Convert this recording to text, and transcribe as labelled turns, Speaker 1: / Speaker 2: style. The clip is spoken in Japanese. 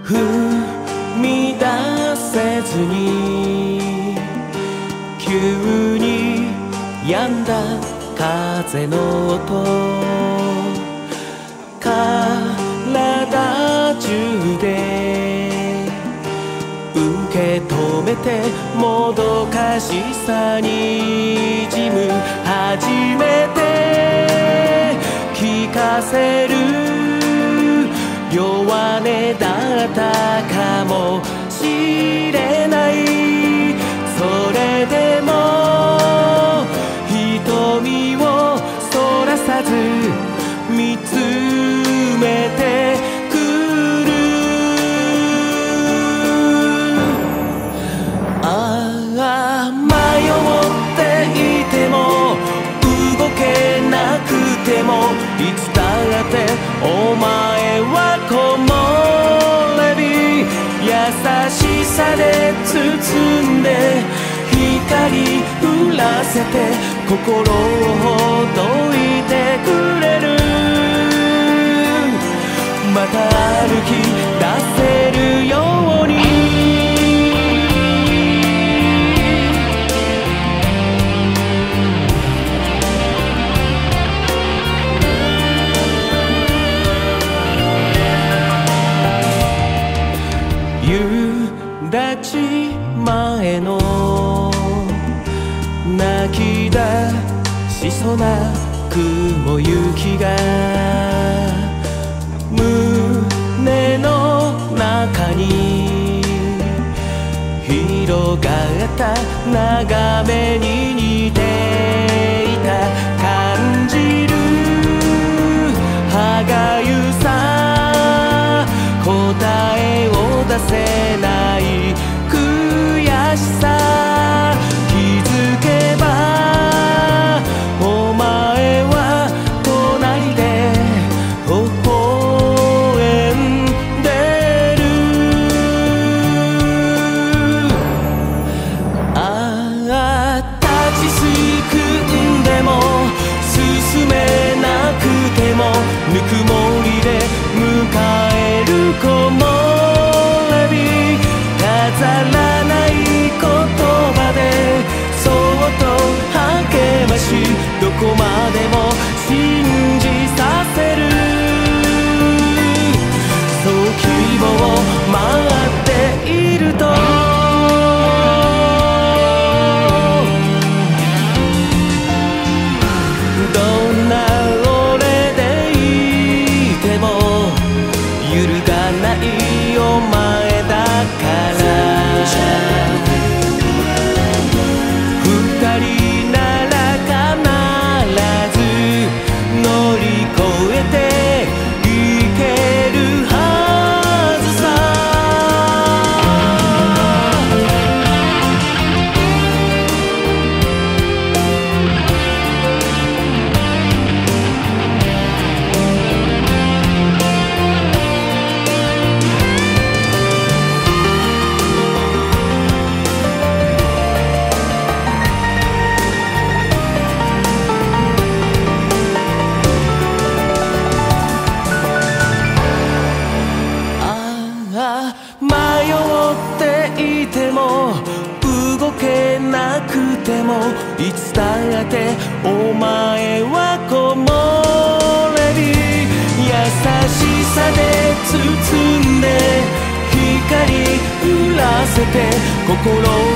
Speaker 1: 踏み出せずに急に止んだ風の音、体中で受け止めてもどかしさにじむ、初めて聞かせる弱音だったかもしれない。それでも瞳をそらさず見つめてくる。ああ迷っていても動けなくても、いつだってお前は木漏れ日、優しさで包んで光降らせて心をほどいてくれる。また歩き出せるように夕立ち前の泣き出しそうな雲行きが胸の中に広がった眺めに似ていた。感じる歯がゆさ、答えを出せない悔しさ、気づけばお前は隣で微笑んでる。ああ立ちすくんでも進めなくても、ぬくもりで迎える木漏れ日、飾らない言葉でそっと励まし、どこまでも信じさせる。そう希望を待っていると、どんな俺でいても揺るがないお前だから、二人なら必ず乗り越えていけるはずさ。迷っていても動けなくても、いつだってお前は木漏れ日、優しさで包んで光降らせて心